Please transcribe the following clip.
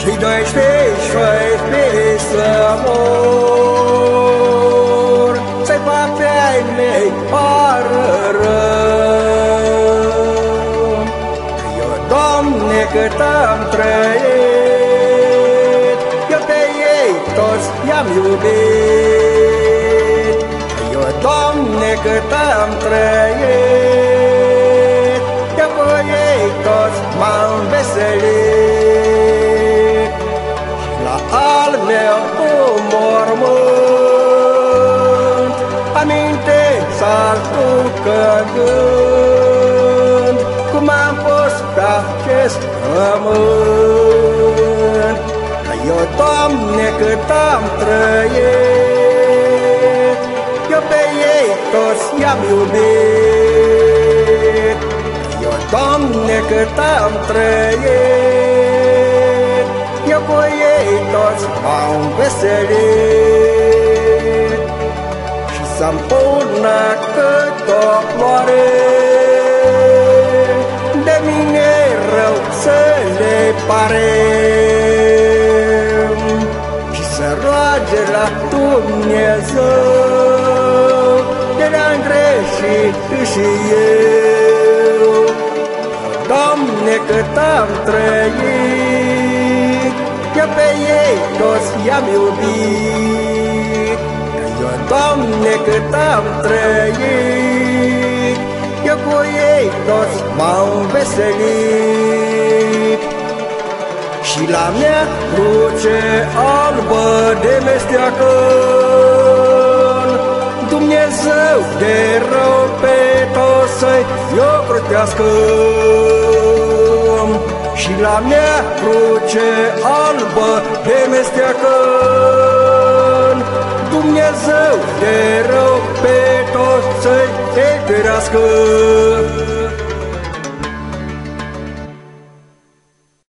Și 12 să mor, să-i papei mei pară rău. Eu, Doamne, cât am trăit, eu pe ei toți i-am iubit. Eu, Doamne, cât am trăit, eu cu ei toți m-am veselit. La al meu mormânt aminte s-ar gând cum am fost pe acest pământ. Eu, Doamne, cât am trăit, eu pe ei toți i-am iubit. Eu, Doamne, cât am trăit, eu cu ei toți m-am veselit. Și să-mi pună cât o floare, de mine rău să le pare, și să roage la Dumnezeu de ne-am greșit și eu. Doamne, cât am trăit, eu pe ei toți i-am iubit. Eu, Doamne, cât am trăit, eu cu ei toți m-am veselit. Și la mea cruce albă de mesteacăn, Dumnezeu de rău pe toți să-i ocrotească. Și la mea cruce albă de mesteacăn, Dumnezeu de rău pe toți să-i ferească.